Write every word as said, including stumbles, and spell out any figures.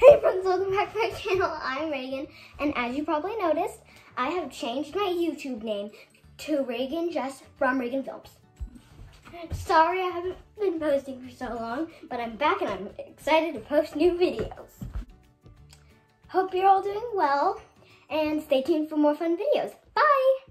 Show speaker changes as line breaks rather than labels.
Hey friends, welcome back to my channel. I'm Reagan, and as you probably noticed, I have changed my YouTube name to Reagan just from Reagan Films. Sorry I haven't been posting for so long, but I'm back and I'm excited to post new videos. Hope you're all doing well, and stay tuned for more fun videos. Bye!